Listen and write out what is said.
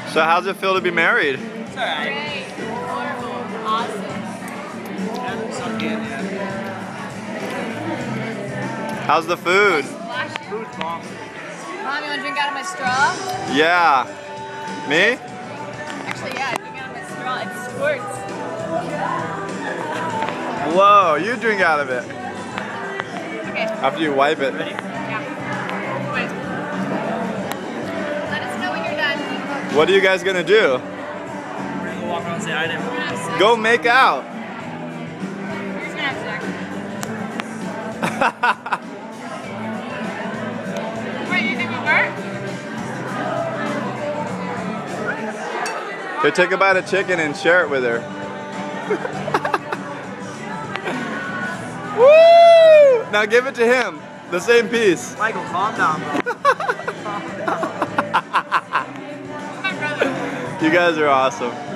So how's it feel to be married? It's alright. Great. Horrible. Awesome. Hasn't sunk in yet. How's the food? Food's bomb. Mom, you want to drink out of my straw? Yeah. Me? Actually, yeah, drink out of my straw. It squirts. Whoa, you drink out of it. Okay. After you wipe it. Ready? Yeah. Wait. Let us know when you're done. What are you guys gonna do? We're gonna go walk around and say hi to We're everyone. gonna have sex. Go make out. You're just gonna have sex. Wait, you think it worked? Here, take a bite of chicken and share it with her. Woo! Now give it to him. The same piece. Michael, calm down, bro. Calm down. My brother. You guys are awesome.